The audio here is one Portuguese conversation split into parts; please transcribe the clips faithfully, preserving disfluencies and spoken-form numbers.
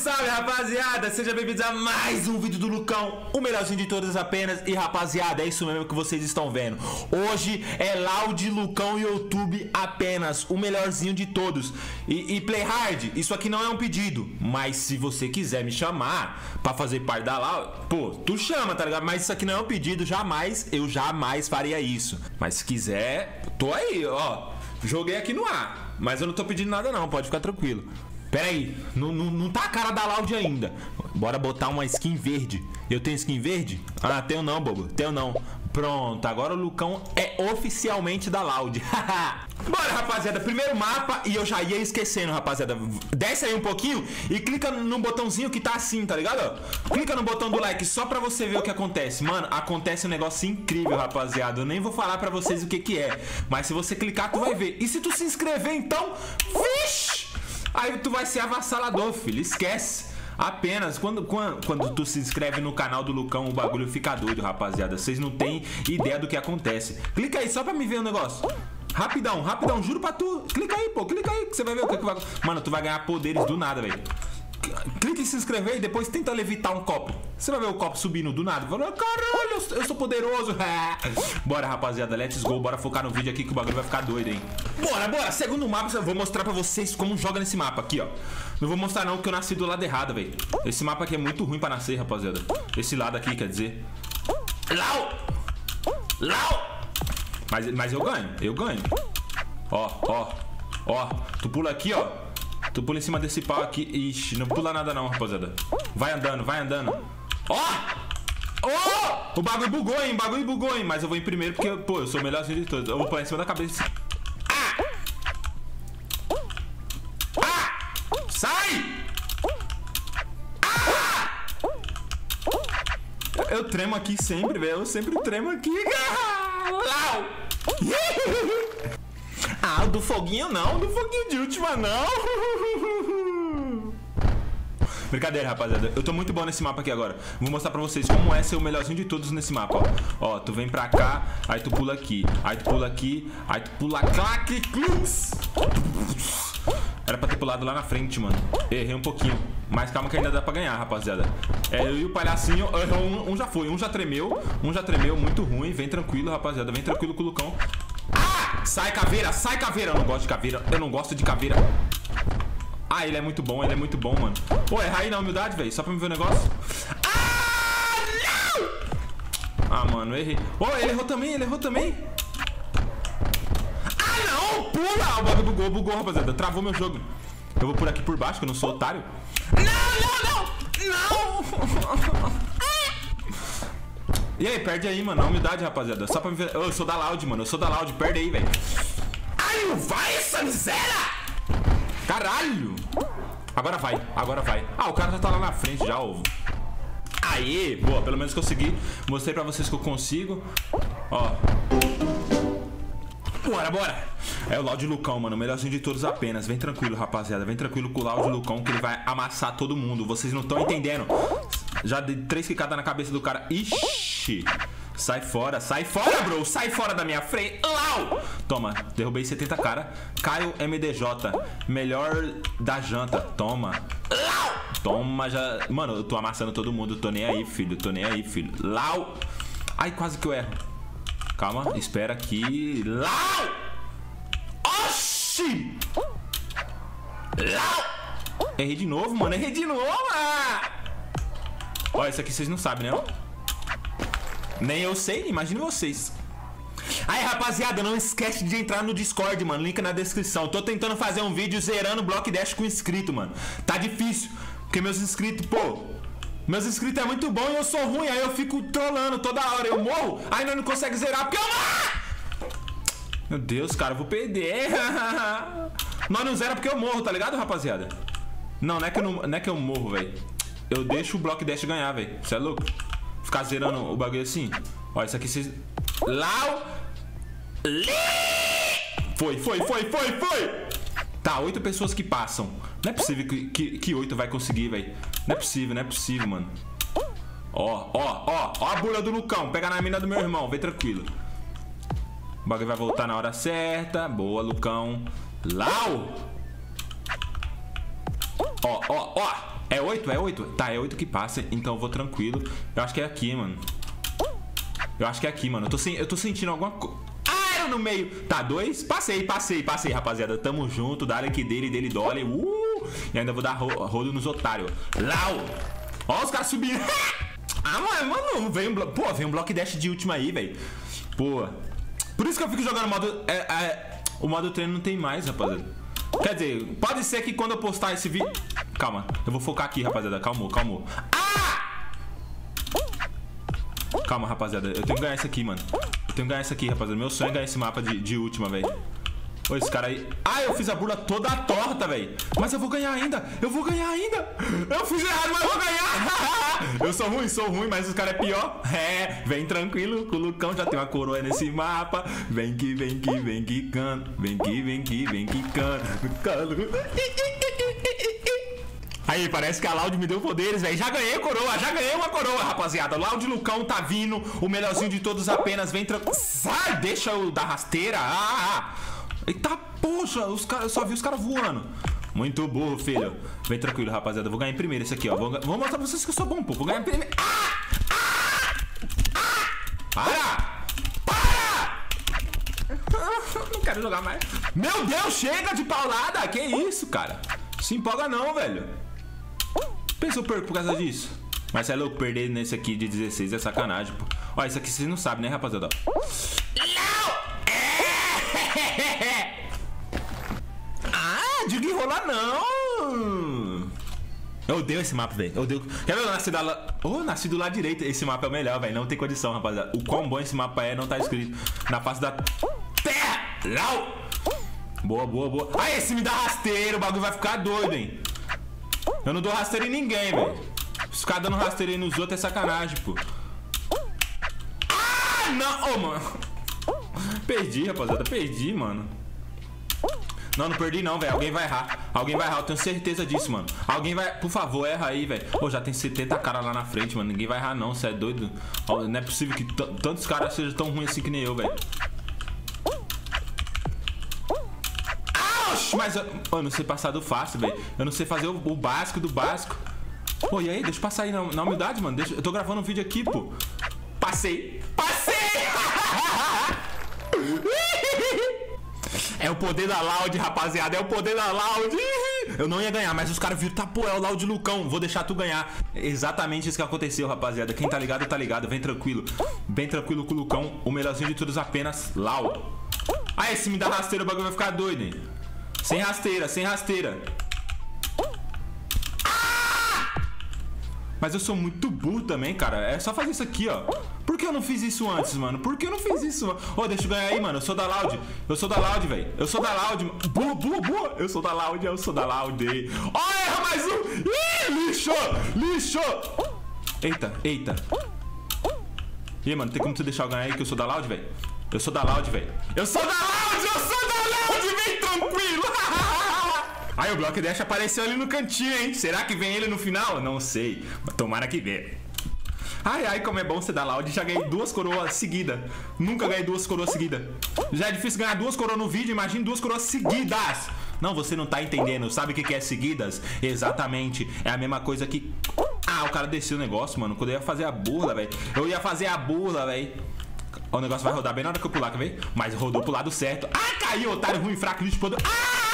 salve, rapaziada! Sejam bem-vindos a mais um vídeo do Lucão, o melhorzinho de todas apenas. E rapaziada, é isso mesmo que vocês estão vendo. Hoje é Loud Lucão YouTube apenas, o melhorzinho de todos. E, e Play Hard, isso aqui não é um pedido, mas se você quiser me chamar pra fazer parte da Loud, pô, tu chama, tá ligado? Mas isso aqui não é um pedido, jamais, eu jamais faria isso. Mas se quiser, tô aí, ó. Joguei aqui no ar, mas eu não tô pedindo nada não, pode ficar tranquilo. Pera aí, não, não, não tá a cara da Loud ainda. Bora botar uma skin verde. Eu tenho skin verde? Ah, tenho não, bobo, tenho não. Pronto, agora o Lucão é oficialmente da Loud. Bora, rapaziada, primeiro mapa. E eu já ia esquecendo, rapaziada. Desce aí um pouquinho e clica no botãozinho que tá assim, tá ligado? Clica no botão do like só pra você ver o que acontece. Mano, acontece um negócio incrível, rapaziada. Eu nem vou falar pra vocês o que que é, mas se você clicar, tu vai ver. E se tu se inscrever, então, vixe, aí tu vai ser avassalador, filho. Esquece. Apenas quando, quando, quando tu se inscreve no canal do Lucão, o bagulho fica doido, rapaziada. Vocês não têm ideia do que acontece. Clica aí só pra me ver o negócio. Rapidão, rapidão, juro pra tu. Clica aí, pô, clica aí que você vai ver o que, que vai... Mano, tu vai ganhar poderes do nada, velho. Clica em se inscrever e depois tenta levitar um copo. Você vai ver o copo subindo do nada. Fala, caralho, eu sou, eu sou poderoso. Bora, rapaziada, let's go. Bora focar no vídeo aqui que o bagulho vai ficar doido, hein. Bora, bora. Segundo mapa, eu vou mostrar pra vocês como joga nesse mapa aqui, ó. Não vou mostrar não, porque eu nasci do lado errado, velho. Esse mapa aqui é muito ruim pra nascer, rapaziada. Esse lado aqui, quer dizer. Lau! Lau! Mas, mas eu ganho, eu ganho. Ó, ó, ó. Tu pula aqui, ó. Tu pula em cima desse pau aqui. Ixi, não pula nada não, rapaziada. Vai andando, vai andando. Ó! Ó! O bagulho bugou, hein? O bagulho bugou, hein? Mas eu vou em primeiro porque, pô, eu sou o melhorzinho de todos. Eu vou pular em cima da cabeça. Ah! Ah! Sai! Ah! Eu tremo aqui sempre, velho. Eu sempre tremo aqui. Lau! Ah, o do foguinho não, o do foguinho de última não. Brincadeira, rapaziada. Eu tô muito bom nesse mapa aqui agora. Vou mostrar pra vocês como é ser o melhorzinho de todos nesse mapa, ó. Ó, tu vem pra cá, aí tu pula aqui, aí tu pula aqui, aí tu pula claque, clus. Era pra ter pulado lá na frente, mano. Errei um pouquinho. Mas calma que ainda dá pra ganhar, rapaziada. É, eu e o palhacinho, um, um já foi, um já tremeu, um já tremeu, muito ruim. Vem tranquilo, rapaziada, vem tranquilo com o Lucão. Ah! Sai, caveira, sai, caveira. Eu não gosto de caveira, eu não gosto de caveira. Ah, ele é muito bom, ele é muito bom, mano. Pô, errar aí na humildade, velho, só pra me ver o negócio. Ah, não! Ah, mano, errei. Ô, oh, ele errou também, ele errou também. Ah, não! Pula! O bagulho bugou, bugou, rapaziada. Travou meu jogo. Eu vou por aqui por baixo, que eu não sou otário. Não, não, não! Não! E aí, perde aí, mano. Na humildade, rapaziada. Só pra me ver. Oh, eu sou da Loud, mano. Eu sou da Loud. Perde aí, velho. Ai, não vai essa miséria! Caralho! Agora vai, agora vai. Ah, o cara já tá lá na frente já, ovo. Aê, boa, pelo menos consegui. Mostrei pra vocês que eu consigo. Ó. Bora, bora. É o Loud Lucão, mano, o melhorzinho de todos apenas. Vem tranquilo, rapaziada. Vem tranquilo com o Loud Lucão, que ele vai amassar todo mundo. Vocês não estão entendendo. Já dei três quicadas na cabeça do cara. Ixi. Sai fora, sai fora, bro. Sai fora da minha frente. Lau! Toma, derrubei setenta cara. Caio M D J, melhor da janta. Toma. Lau! Toma, já... Mano, eu tô amassando todo mundo. Tô nem aí, filho. Tô nem aí, filho. Lau! Ai, quase que eu erro. Calma, espera aqui. Lau! Oxi! Lau! Errei de novo, mano. Errei de novo, ah! Ó, isso aqui vocês não sabem, né? Nem eu sei, imagine vocês. Aí, rapaziada, não esquece de entrar no Discord, mano. Link na descrição. Tô tentando fazer um vídeo zerando o Block Dash com inscrito, mano. Tá difícil, porque meus inscritos, pô, meus inscritos é muito bom e eu sou ruim. Aí eu fico trolando toda hora. Eu morro, aí nós não consegue zerar porque eu morro. Meu Deus, cara, eu vou perder. Nós não zera porque eu morro, tá ligado, rapaziada? Não, não é que eu, não, não é que eu morro, velho. Eu deixo o Block Dash ganhar, velho. Você é louco? Ficar zerando o bagulho assim. Ó, isso aqui vocês... Lau! Foi, foi, foi, foi, foi! Tá, oito pessoas que passam. Não é possível que, que, que oito vai conseguir, velho. Não é possível, não é possível, mano. Ó, ó, ó. Ó a bula do Lucão. Pega na mina do meu irmão, vem tranquilo. O bagulho vai voltar na hora certa. Boa, Lucão. Lau! Ó, ó, ó. É oito? É oito? Tá, é oito que passa, então eu vou tranquilo. Eu acho que é aqui, mano. Eu acho que é aqui, mano. Eu tô, sen... eu tô sentindo alguma coisa. Ah, era no meio. Tá, dois. Passei, passei, passei, rapaziada. Tamo junto. Dá aqui dele, dele, dole. Uh! E ainda vou dar ro... rodo nos otários. Lau! Ó, os caras subindo. Ah, mano, mano, vem um bloco. Pô, vem um block dash de última aí, velho. Pô. Por isso que eu fico jogando modo. É, é... O modo treino não tem mais, rapaziada. Quer dizer, pode ser que quando eu postar esse vídeo... Calma, eu vou focar aqui, rapaziada. Calmou, calmou. Ah! Calma, rapaziada. Eu tenho que ganhar isso aqui, mano. Eu tenho que ganhar isso aqui, rapaziada. Meu sonho é ganhar esse mapa de, de última, velho. Ô, esse cara aí... Ah, eu fiz a burla toda torta, velho. Mas eu vou ganhar ainda. Eu vou ganhar ainda. Eu fiz errado, mas eu vou ganhar. Eu sou ruim, sou ruim, mas os caras é pior. É, vem tranquilo. O Lucão já tem uma coroa nesse mapa. Vem que, vem que, vem que cano. Vem que, vem que, vem que cano. Aí, parece que a Loud me deu poderes, velho. Já ganhei coroa, já ganhei uma coroa, rapaziada. Loud Lucão tá vindo. O melhorzinho de todos apenas. Vem tranquilo. Sai, deixa eu dar rasteira. Ah, ah. Eita, poxa, os cara, eu só vi os caras voando. Muito burro, filho. Vem tranquilo, rapaziada. Eu vou ganhar em primeiro esse aqui, ó. Vou, vou mostrar pra vocês que eu sou bom, pô. Vou ganhar em primeiro. Ah! Ah! Ah! Para! Para! Não quero jogar mais. Meu Deus, chega de paulada. Que isso, cara? Se empolga não, velho. Pensa eu perco por causa disso. Mas é louco, perder nesse aqui de dezesseis é sacanagem, pô. Ó, isso aqui vocês não sabem, né, rapaziada? Não! Ah, diga enrolar não. Eu odeio esse mapa, velho. Eu odeio. Quer ver eu nasci da la... Oh, nasci do lado direito. Esse mapa é o melhor, velho. Não tem condição, rapaziada. O quão bom esse mapa é não tá escrito na face da terra. Lau. Boa, boa, boa. Ah, esse me dá rasteiro. O bagulho vai ficar doido, hein. Eu não dou rasteiro em ninguém, velho. Ficar dando rasteiro aí nos outros é sacanagem, pô. Ah, não. Ô, oh, mano. Perdi, rapaziada. Perdi, mano. Não, não perdi não, velho. Alguém vai errar. Alguém vai errar, eu tenho certeza disso, mano. Alguém vai... Por favor, erra aí, velho. Pô, já tem setenta caras lá na frente, mano. Ninguém vai errar não, você é doido. Não é possível que tantos caras sejam tão ruins assim que nem eu, velho. Mas eu... eu não sei passar do fácil, velho. Eu não sei fazer o, o básico do básico. Pô, e aí? Deixa eu passar aí na, na humildade, mano. Deixa... Eu tô gravando um vídeo aqui, pô. Passei. Passei! É o poder da Loud, rapaziada. É o poder da Loud. Eu não ia ganhar, mas os caras viram, tá, pô, é o Loud Lucão. Vou deixar tu ganhar. Exatamente isso que aconteceu, rapaziada. Quem tá ligado, tá ligado. Vem tranquilo. Vem tranquilo com o Lucão. O melhorzinho de todos apenas Loud. Ah, esse me dá rasteira, o bagulho vai ficar doido, hein? Sem rasteira, sem rasteira. Ah! Mas eu sou muito burro também, cara. É só fazer isso aqui, ó. Por que eu não fiz isso antes, mano? Por que eu não fiz isso? Ô, oh, deixa eu ganhar aí, mano. Eu sou da Loud. Eu sou da Loud, velho. Eu sou da Loud. Burro, burro, burro. Eu sou da Loud, eu sou da Loud. Ó, oh, erra mais um. Ih, lixo, lixo. Eita, eita. E aí, mano, tem como tu deixar eu ganhar aí que eu sou da Loud, velho? Eu sou da Loud, velho. Eu sou da Loud, eu sou da Loud. Vem tranquilo. Aí o Block Dash apareceu ali no cantinho, hein? Será que vem ele no final? Não sei. Tomara que venha. Ai, ai, como é bom ser da Loud. Já ganhei duas coroas seguidas. Nunca ganhei duas coroas seguidas. Já é difícil ganhar duas coroas no vídeo. Imagine duas coroas seguidas. Não, você não tá entendendo. Sabe o que é seguidas? Exatamente. É a mesma coisa que... Ah, o cara desceu o negócio, mano. Quando eu ia fazer a burla, velho. Eu ia fazer a burla, velho. O negócio vai rodar bem na hora que eu pular, quer ver? Mas rodou pro lado certo. Ah, caiu, otário ruim, fraco, lixo, podre. Ah!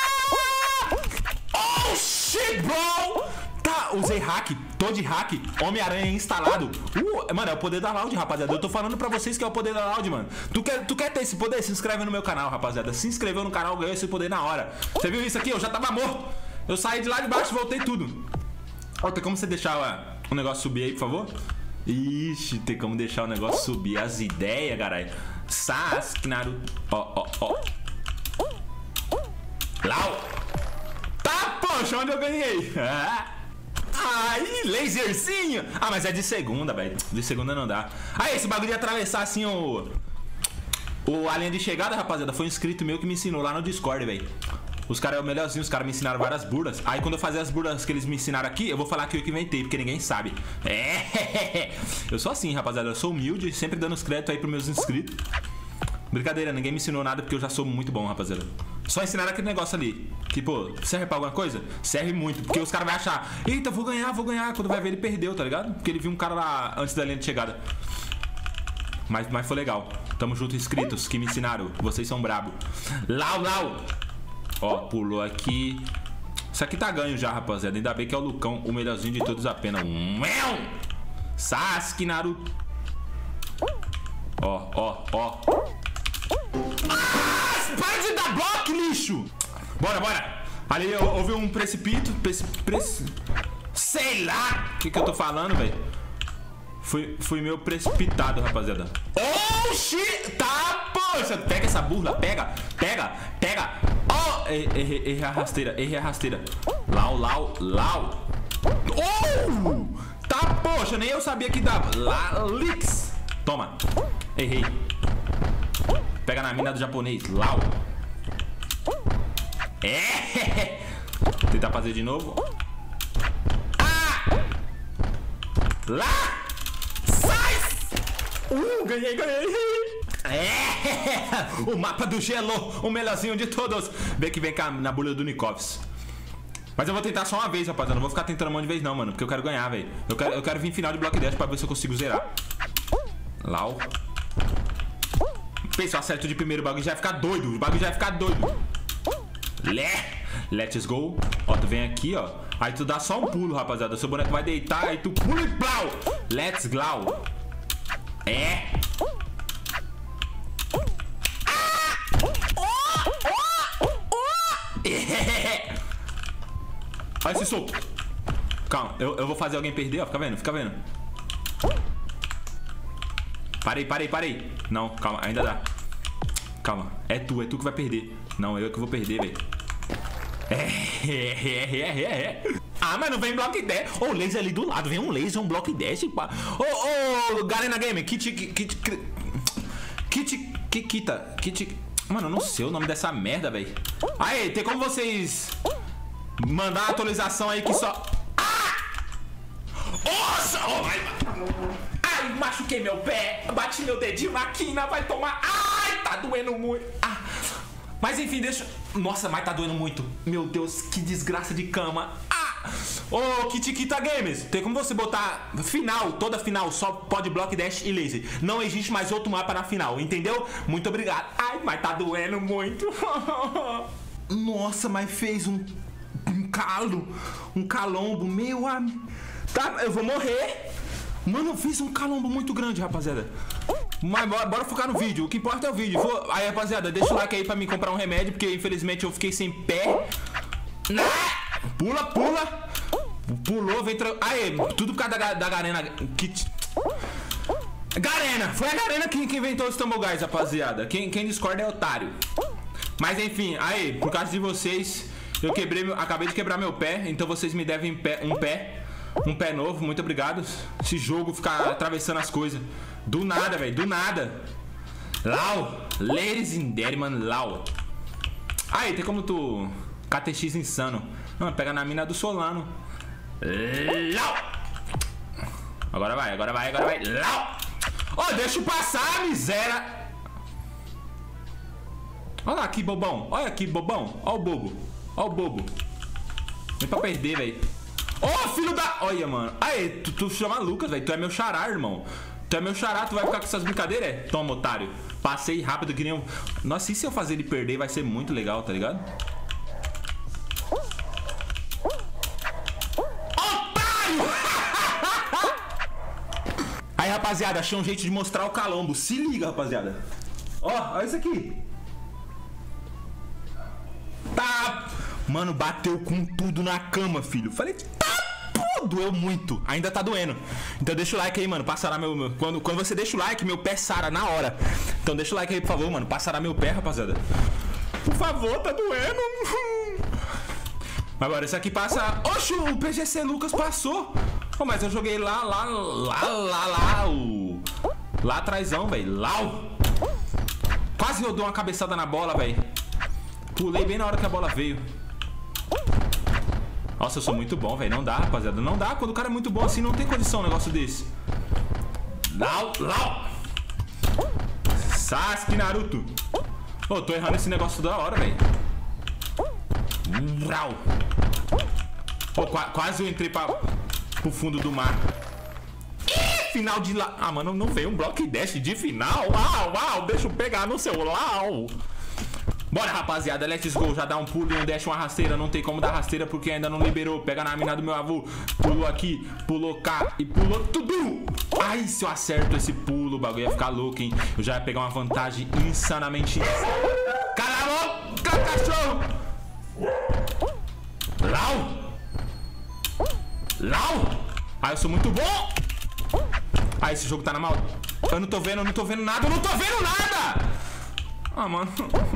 Oh, shit, bro! Tá, usei hack, tô de hack, Homem-Aranha instalado. Uh, mano, é o poder da Loud, rapaziada. Eu tô falando pra vocês que é o poder da Loud, mano. Tu quer, tu quer ter esse poder? Se inscreve no meu canal, rapaziada. Se inscreveu no canal, ganhou esse poder na hora. Você viu isso aqui? Eu já tava morto. Eu saí de lá de baixo e voltei tudo. Ó, tem como você deixar ó, o negócio subir aí, por favor? Ixi, tem como deixar o negócio subir. As ideias, caralho. Sasuke, Naruto. Ó, ó, ó. Lau. Tá, poxa, onde eu ganhei? Ai, laserzinho. Ah, mas é de segunda, velho. De segunda não dá. Aí, esse bagulho de atravessar assim o... O, a linha de chegada, rapaziada, foi um inscrito meu que me ensinou lá no Discord, velho. Os caras é o melhorzinho, os caras me ensinaram várias burlas. Aí quando eu fazer as burlas que eles me ensinaram aqui, eu vou falar que eu que inventei, porque ninguém sabe. É, eu sou assim, rapaziada, eu sou humilde, sempre dando os créditos aí pros meus inscritos. Brincadeira, ninguém me ensinou nada porque eu já sou muito bom, rapaziada. Só ensinar aquele negócio ali. Que, pô, serve pra alguma coisa? Serve muito. Porque os caras vão achar, eita, vou ganhar, vou ganhar. Quando vai ver, ele perdeu, tá ligado? Porque ele viu um cara lá antes da linha de chegada. Mas, mas foi legal. Tamo junto, inscritos que me ensinaram. Vocês são brabo. Lau, lau. Ó, pulou aqui. Isso aqui tá ganho já, rapaziada. Ainda bem que é o Lucão, o melhorzinho de todos apenas. Meu! Sasuke, Naruto. Ó, ó, ó. Ah, para de dar bloco, lixo! Bora, bora. Ali eu ouvi um precipito. Preci, preci... Sei lá o que, que eu tô falando, velho. Fui, fui meio precipitado, rapaziada. Oxi! Tá, poxa! Pega essa burla, pega, pega, pega. Oh! Errei, errei a rasteira, errei a rasteira. Lau, lau, lau. Oh! Tá, poxa, nem eu sabia que dava. Lalix. Toma. Errei. Pega na mina do japonês. Lau. É. Tentar fazer de novo. Ah! Lá! Sai! Uh, ganhei, ganhei. É! O mapa do gelo, o melhorzinho de todos. Vê que vem cá na bolha do Nikovs. Mas eu vou tentar só uma vez, rapaziada. Não vou ficar tentando um monte de vez não, mano. Porque eu quero ganhar, velho. Eu quero, eu quero vir em final de Block Dash pra ver se eu consigo zerar. Lau. Pensa, eu acerto de primeiro, o bagulho já vai ficar doido. O bagulho já vai ficar doido. Lé. Let's go. Ó, tu vem aqui, ó. Aí tu dá só um pulo, rapaziada. Seu boneco vai deitar, aí tu pula e plau. Let's go. É. Olha esse soco. Calma, eu, eu vou fazer alguém perder, ó. Fica vendo, fica vendo. Parei, parei, parei. Não, calma, ainda dá. Calma, é tu, é tu que vai perder. Não, eu é que vou perder, velho. É, é, é, é, é. Ah, mas não vem Block Dash. Ô, oh, laser ali do lado, vem um laser, um Block Dash. Ô, ô, oh, Garena Game, kit, kit, kit, kit, kita, kit. Mano, eu não sei o nome dessa merda, velho. Aí, tem como vocês mandar uma atualização aí que só... Ah! Nossa! Oh, ai, ai, machuquei meu pé. Bati meu dedinho na quina, vai tomar... Ai, tá doendo muito. Ah. Mas enfim, deixa... Nossa, mas tá doendo muito. Meu Deus, que desgraça de cama. Ah! Ô, oh, Kitikita Games, tem como você botar final, toda final, só pode Block Dash e Laser. Não existe mais outro mapa na final, entendeu? Muito obrigado. Ai, mas tá doendo muito. Nossa, mas fez um... Um calo, um calombo, meu amigo. Tá, eu vou morrer. Mano, eu fiz um calombo muito grande, rapaziada. Mas bora, bora focar no vídeo. O que importa é o vídeo. Vou... Aí, rapaziada, deixa o like aí pra mim comprar um remédio, porque infelizmente eu fiquei sem pé. Pula, pula. Pulou, vem tra... Aí, tudo por causa da, da Garena. Que... Garena! Foi a Garena que, que inventou os Tumble Guys, rapaziada. Quem, quem discorda é otário. Mas enfim, aí, por causa de vocês, eu quebrei, meu... acabei de quebrar meu pé. Então vocês me devem um pé, um pé. Um pé novo, muito obrigado. Esse jogo ficar atravessando as coisas. Do nada, velho, do nada. Lau, ladies and gentlemen, Lau. Aí, tem como tu... K T X insano. Não, pega na mina do Solano. Lau. Agora vai, agora vai, agora vai. Lau. Ó, oh, deixa eu passar, miséria. Olha lá, que bobão. Olha aqui, bobão. Olha o bobo. Olha o bobo. Vem pra perder, velho. Ô, oh, filho da... Olha, mano. Aí, tu, tu chama Lucas, velho. Tu é meu xará, irmão. Tu é meu xará, tu vai ficar com essas brincadeiras? É? Toma, otário. Passei rápido que nem um... Nossa, e se eu fazer ele perder vai ser muito legal, tá ligado? Otário! Aí, rapaziada, achei um jeito de mostrar o calombo. Se liga, rapaziada. Ó, oh, olha isso aqui. Tá... Mano, bateu com tudo na cama, filho. Falei, tá, pô, doeu muito. Ainda tá doendo. Então deixa o like aí, mano. Passará meu... meu... Quando, quando você deixa o like, meu pé sara na hora. Então deixa o like aí, por favor, mano. Passará meu pé, rapaziada. Por favor, tá doendo. Mas agora, esse aqui passa... Oxe, o P G C Lucas passou. Oh, mas eu joguei lá, lá, lá, lá, lá. O... Lá atrásão, velho. Lá. Quase eu dou uma cabeçada na bola, velho. Pulei bem na hora que a bola veio. Nossa, eu sou muito bom, velho. Não dá, rapaziada. Não dá. Quando o cara é muito bom assim, não tem condição um negócio desse. Lau, lau. Sasuke, Naruto. Ô, oh, tô errando esse negócio da hora, velho. Uau. Oh, qu quase eu entrei pra, pro fundo do mar. Ih, final de lá. Ah, mano, não veio um block dash de final. Uau, uau, deixa eu pegar no celular. Bora, rapaziada, let's go. Já dá um pulo e um dash, uma rasteira. Não tem como dar rasteira porque ainda não liberou. Pega na mina do meu avô. Pulou aqui, pulou cá e pulou tudo. Ai, se eu acerto esse pulo, o bagulho ia ficar louco, hein? Eu já ia pegar uma vantagem insanamente. Cala a boca, cachorro! Lau! Lau! Ah, eu sou muito bom! Ah, esse jogo tá na mal. Eu não tô vendo, eu não tô vendo nada, eu não tô vendo nada! Ah, mano.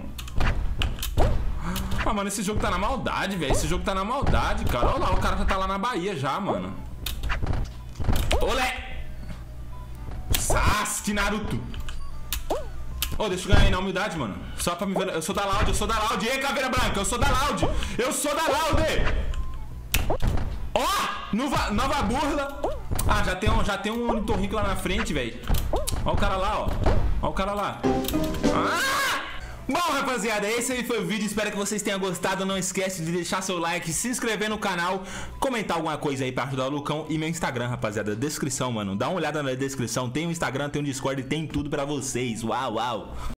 Ah, mano, esse jogo tá na maldade, velho. Esse jogo tá na maldade, cara. Olha lá, o cara já tá lá na Bahia já, mano. Olé! Sasuke Naruto. Ô, oh, deixa eu ganhar aí na humildade, mano. Só pra me ver. Eu sou da Loud, eu sou da Loud. Ei, caveira branca, eu sou da Loud. Eu sou da Loud. Ó, oh, nova, nova burla. Ah, já tem um, já tem um ornitorrinco lá na frente, velho. Ó o cara lá, ó. Ó o cara lá. Ah! Bom, rapaziada, esse aí foi o vídeo. Espero que vocês tenham gostado. Não esquece de deixar seu like, se inscrever no canal, comentar alguma coisa aí pra ajudar o Lucão. E meu Instagram, rapaziada, descrição, mano. Dá uma olhada na descrição. Tem o Instagram, tem o Discord, tem tudo pra vocês. Uau, uau.